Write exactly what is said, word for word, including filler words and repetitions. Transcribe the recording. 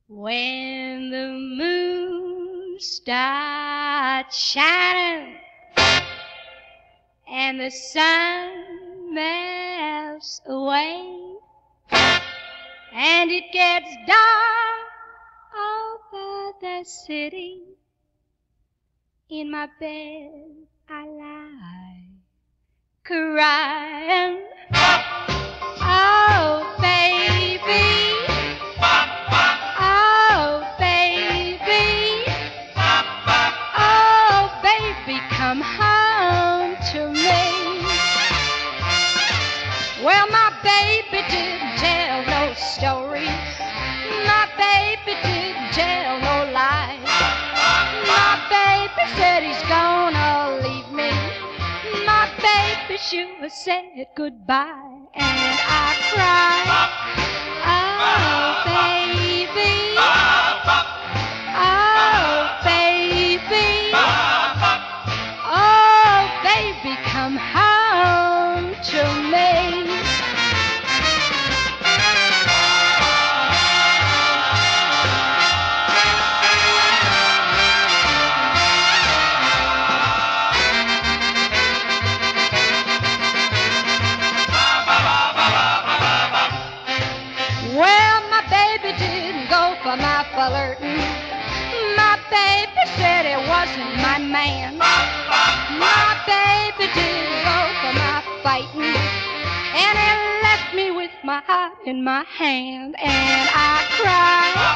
When the moon starts shining and the sun melts away and it gets dark over the city, in my bed I lie crying. Oh, baby. Oh, baby. Oh, baby, come home to me. Well, my baby didn't tell no stories. My baby didn't tell no lies. My baby said he's gonna leave me. My baby sure said goodbye. And I cried. Oh, baby. Oh, baby. Oh, baby, come home to me. Well, my baby didn't go for my flirting. My baby said it wasn't my man. My baby didn't go for my fighting. And he left me with my heart in my hand. And I cried.